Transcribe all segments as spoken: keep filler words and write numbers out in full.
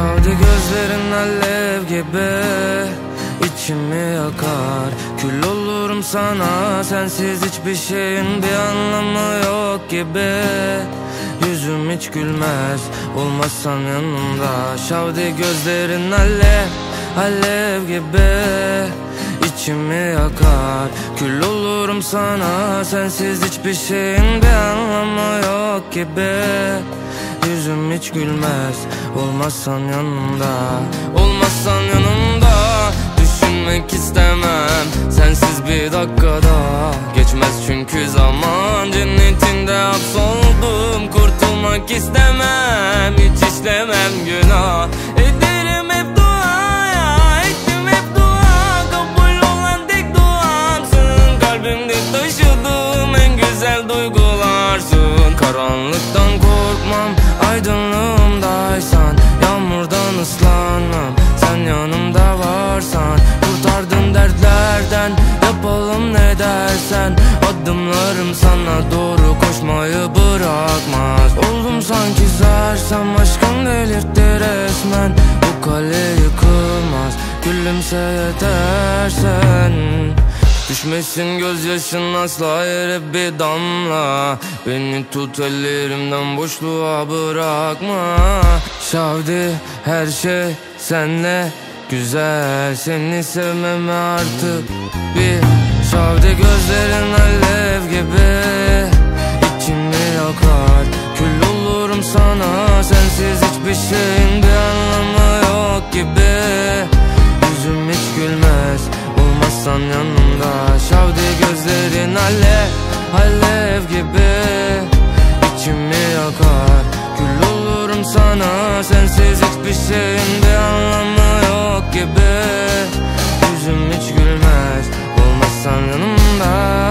Şavdi gözlerin alev gibi içimi yakar. Kül olurum sana, sensiz hiçbir şeyin bir anlamı yok gibi. Yüzüm hiç gülmez olmazsan yanımda. Şavdi gözlerin alev, alev gibi içimi yakar. Kül olurum sana, sensiz hiçbir şeyin bir anlamı yok gibi. Yüzüm hiç gülmez olmazsan yanımda. Olmazsan yanımda düşünmek istemem. Sensiz bir dakikada geçmez çünkü zaman. Cennetinde hapsoldum, kurtulmak istemem. Hiç işlemem günah, ederim hep duaya. Ettim hep dua, kabul olan tek duamsın. Kalbimde taşıdığım en güzel duygularsın. Karanlıktan korkmam, aydınlığımdaysan. Yağmurdan ıslanmam, sen yanımda varsan. Kurtardın dertlerden, yapalım ne dersen. Adımlarım sana doğru koşmayı bırakmaz. Oldum sanki sersem, aşkın delirtti resmen. Bu kale yıkılmaz, gülümse yetersen. Düşmesin gözyaşın asla yere bir damla. Beni tut ellerimden, boşluğa bırakma. Şavdi her şey senle güzel, seni sevmeme artık bir. Şavdi gözlerin alev gibi içimi yakar. Kül olurum sana, sensiz hiçbir şeyin bir anlamı yok gibi. Yüzüm hiç gülmez olmazsan yanımda. Şavdi gözlerin alev, alev gibi içimi yakar. Kül olurum sana, sensiz hiçbir şeyin bir anlamı yok gibi. Yüzüm hiç gülmez olmazsan yanımda.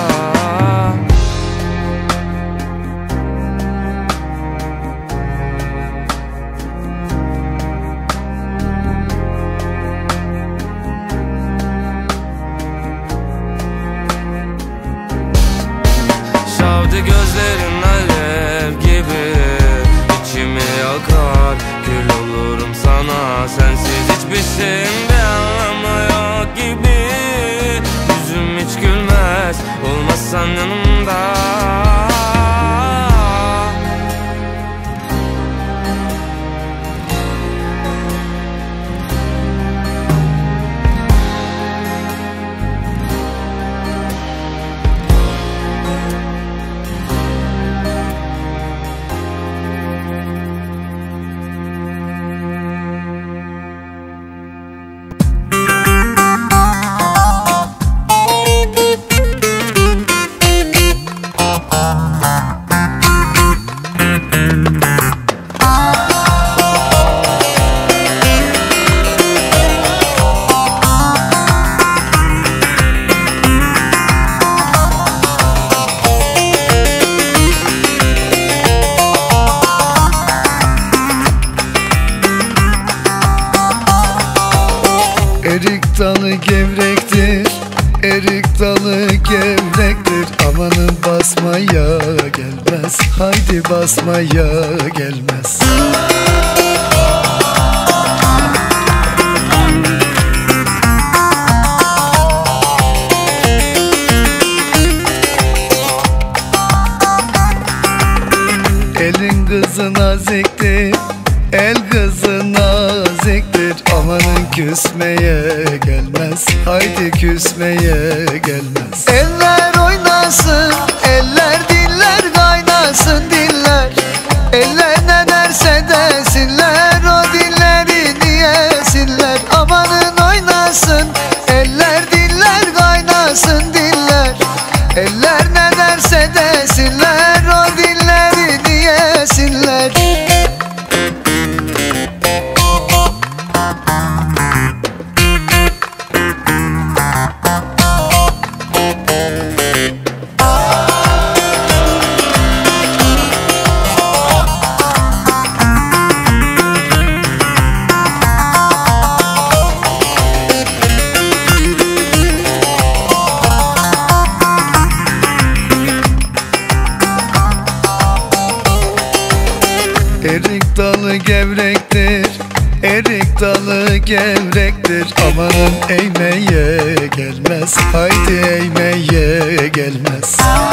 Şavdi gözlerin alev gibi içimi yakar. Kül olurum sana, sensiz hiçbir şeyin bir anlamı yok gibi. Yüzüm hiç gülmez olmazsan yanımda. Erik dalı gevrektir, erik dalı gevrektir. Amanın basmaya gelmez, haydi basmaya gelmez. Elin kızı naziktir, el kızı naziktir. Amanın küsmeye gelmez, haydi küsmeye gelmez. Eller oynasın, eller diller kaynasın diller. Eller ne derse desinler, o dilleri niyesinler. Amanın oynasın, eller diller kaynasın diller. Eller ne derse desinler, o dilleri niyesinler. Erik dalı gevrektir, Erik dalı gevrektir, amanın eğmeye gelmez. Haydi eğmeye gelmez.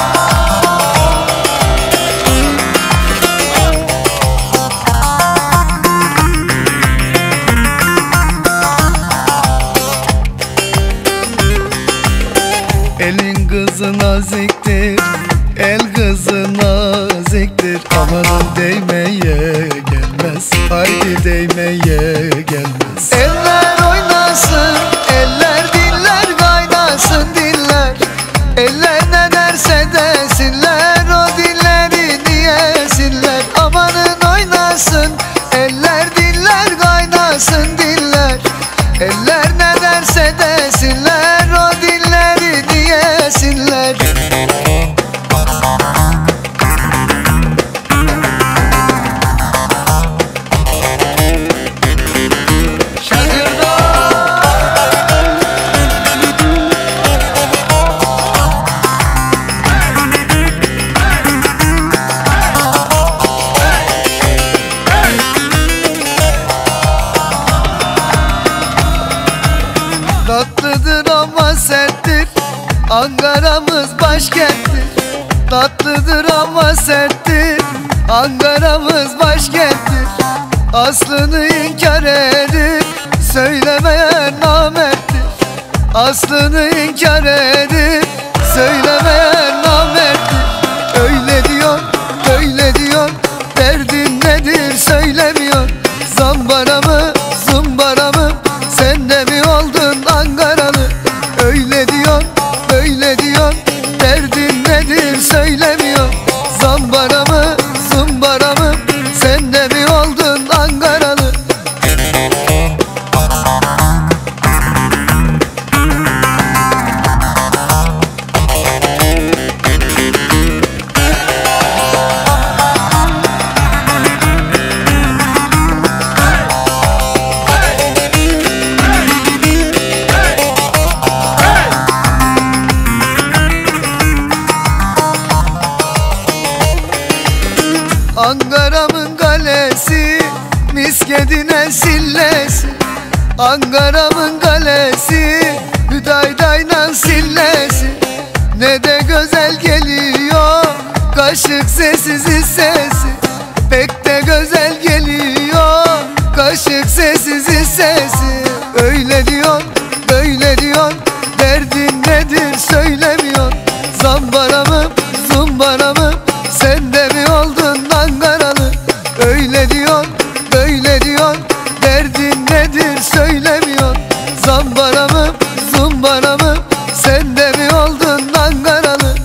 Elin kızı naziktir, el kızı naziktir, amanın değmeye gelmez. Haydi değmeye gelmez. Eller oynasın, eller diller kaynasın diller. Eller ne derse desinler, o dilleri diyesinler. Amanın oynasın, eller diller kaynasın diller. Eller ne derse desinler, o dilleri diyesinler. Tatlıdır ama serttir, Ankara'mız başkenttir. Tatlıdır ama serttir, Ankara'mız başkenttir. Aslını inkar edip söylemeyen namerttir. Aslını inkar edip söylemeyen namerttir. Öyle diyor, böyle diyor, derdin nedir söylemiyor. Zambara mı, zumbara mı, sen de mi oldun Ankaralı? Öyle diyor, böyle diyor, derdin nedir söylemiyor. Zambara mı, zumbara mı, sen de mi oldun Ankaralı? Ankara'mın kalesi, miskedine sillesi. Ankara'mın kalesi, hüdaydayla sillesi. Ne de güzel geliyor kaşık sessiz sesi. Pek de güzel geliyor kaşık sessiz sesi. Öyle diyor, böyle diyor, derdin nedir söylemiyor. Zambara mı, zumbara mı, sen de mi oldun Ankaralı? Öyle diyor, böyle diyor, derdin nedir söylemiyor. Zambara mı, zumbara mı, sen de mi oldun Ankaralı?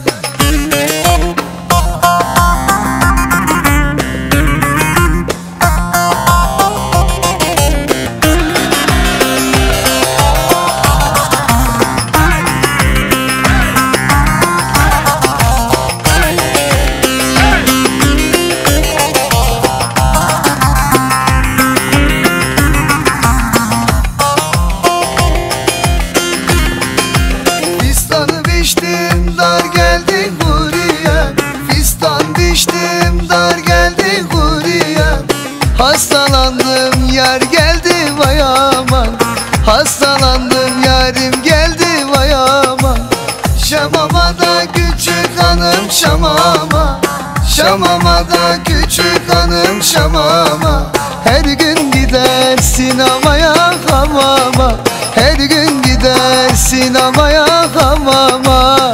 Fistanı biçtim, dar geldi buraya. Fistan biçtim, dar geldi buraya. Hastalandım, yar geldi vay aman. Hastalandım, yarim geldi vay aman. Şamama da küçük hanım şamama. Şamama da küçük hanım şamama. Her gün gider sinemaya hamama. Her gün gider sinemaya hamama.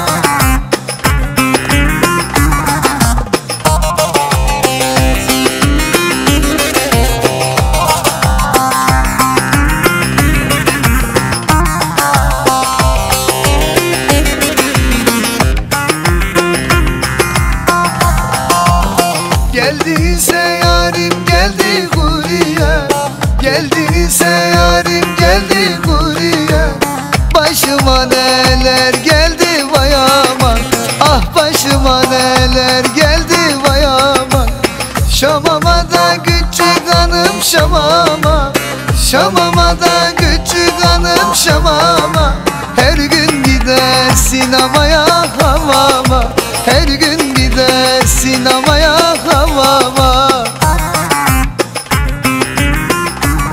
Geldiyse yarim geldi buraya. Geldiyse yarim geldi buraya. Başıma neler geldi vay aman. Ah başıma neler geldi vay aman. Şamama da küçük hanım şamama. Şamama da küçük hanım şamama. Her gün gider sinemaya hamama. Her gün gider sinemaya hamama.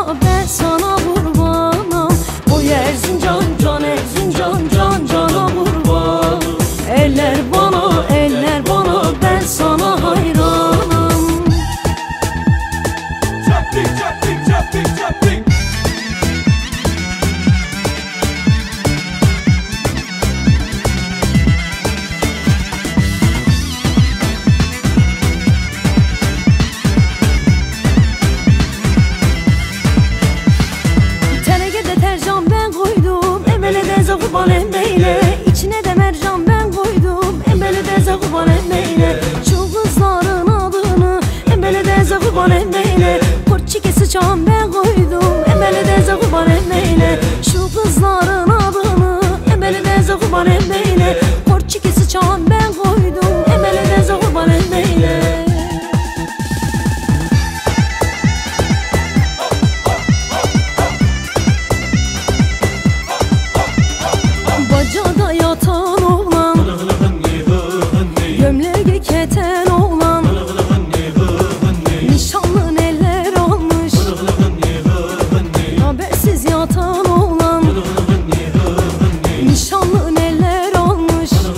bana, ben sana kurbanım. O Erzincan, can Erzincan, can cana kurban. Eller bana, eller bana, ben sana hayranım. Çapik çapik çapik çapik. Kurban emmeyle, içine de mercan ben koydum. Embele deze kurban emmeyle, şu kızların adını embele deze kurban emmeyle. Korçike sıçan ben koydum. Embele deze kurban emmeyle, şu kızların adını embele deze kurban emmeyle. Korçike sıçan ben koydum. Embele deze kurban emmeyle. Bacada yatan oğlan, gömleği keten oğlan, nişanlı neler almış, habersiz yatan oğlan, nişanlı neler almış.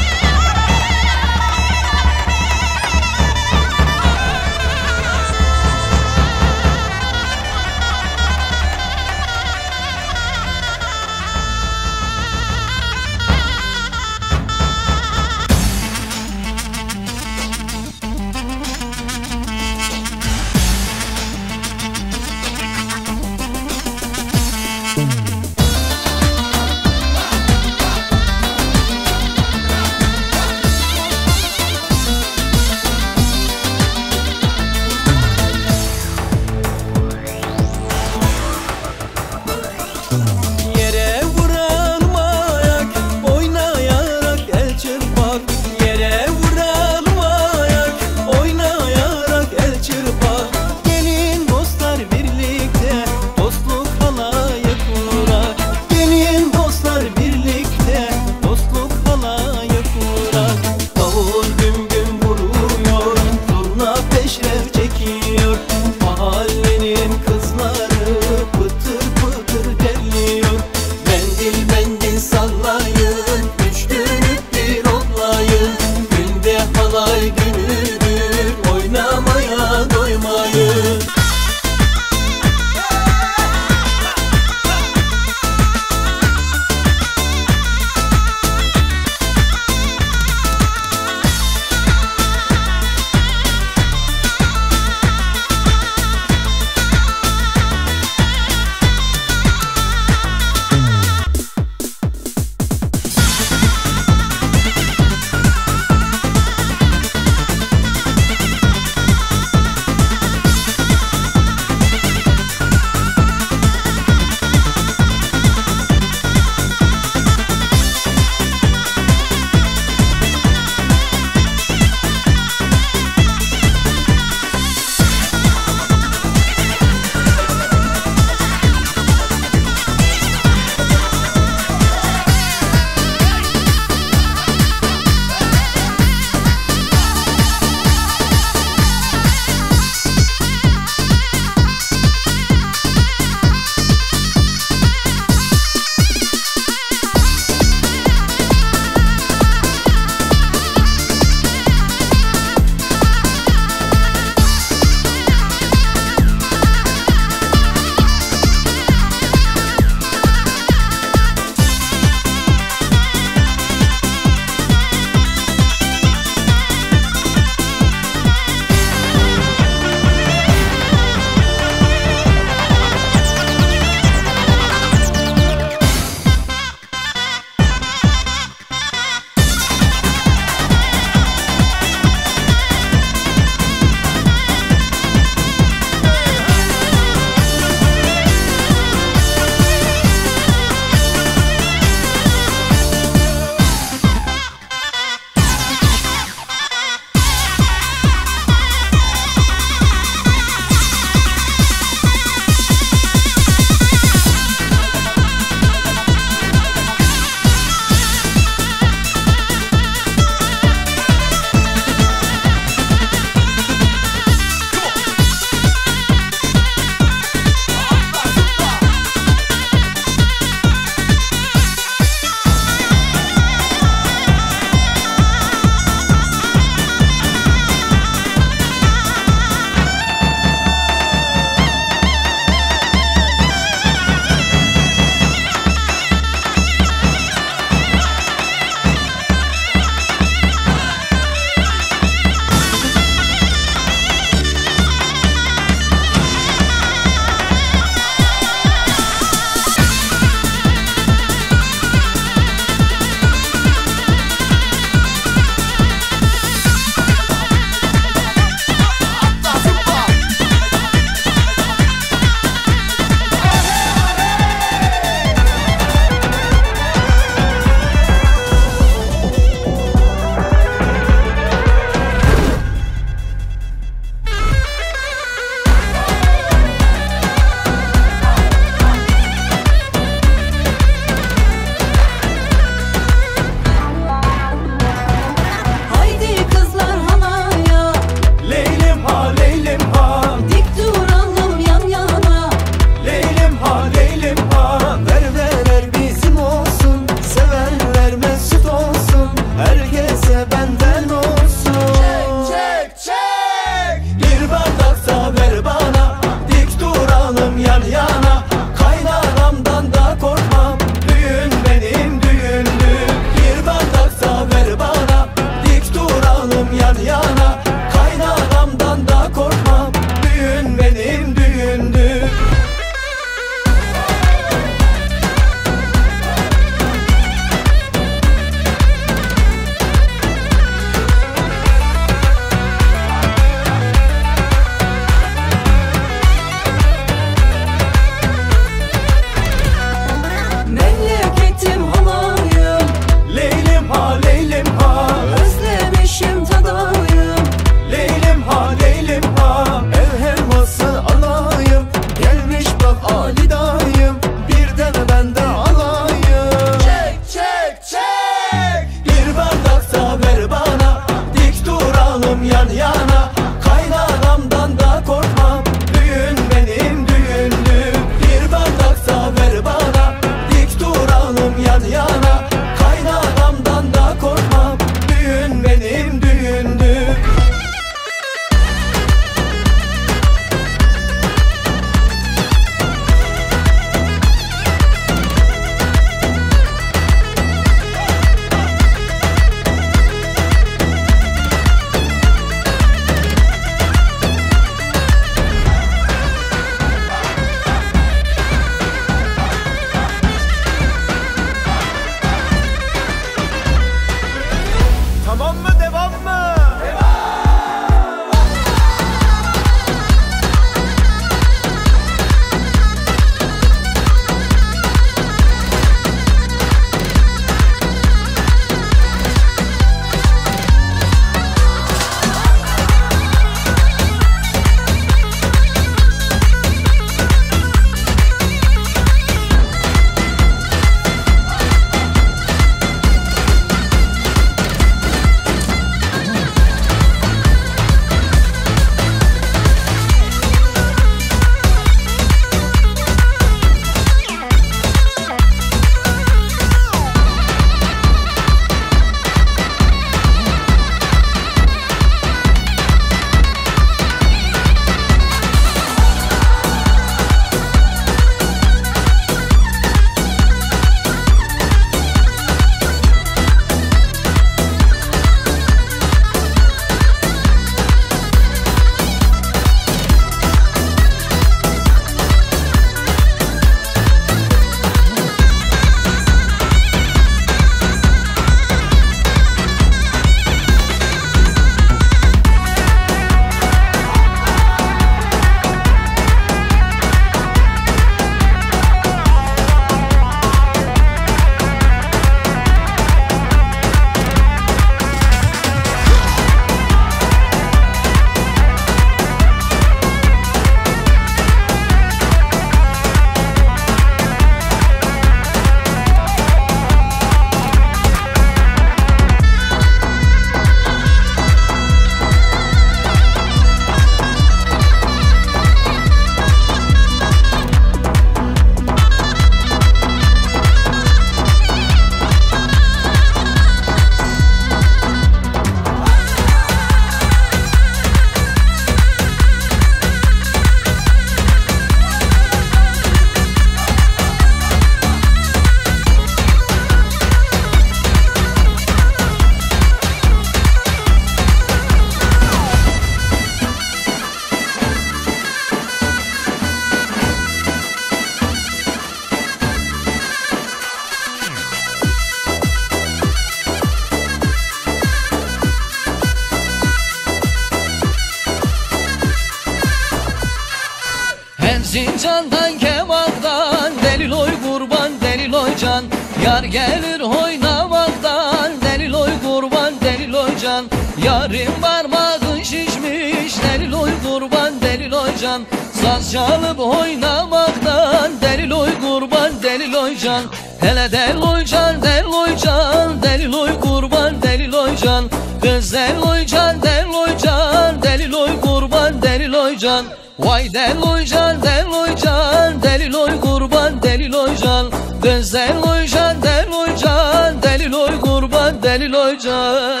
Yar gelir oynamaktan, delil oy kurban delil oy can. Yarın parmağın şişmiş, delil oy kurban delil oy can. Saz çalıp oynamaktan, delil oy kurban delil oy can. Hele del oy can, del oy can, delil oy kurban delil oy can. Kız del oy can, del oy can, delil oy kurban delil oy can. Vay del oy can, del oy can, delil oy kurban delil oy can. Kız del oy can, del oy can, delil oy kurban delil oy can.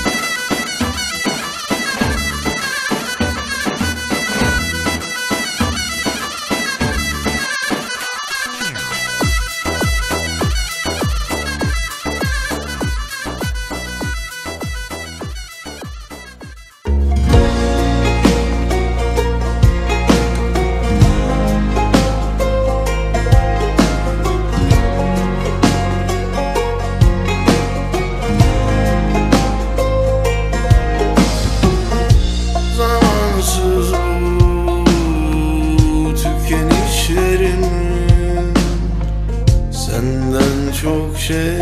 Senden çok şey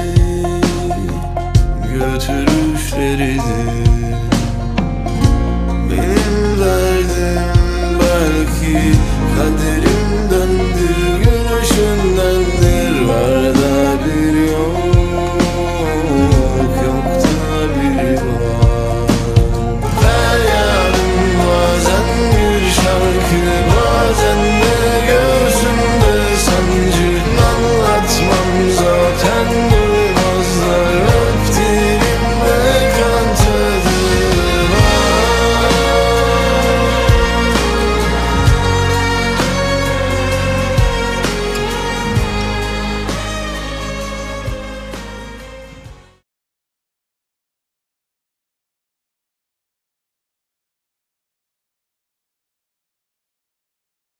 götürüşleridir. Benim derdim belki kaderimdendir, gülüşündendir. Ver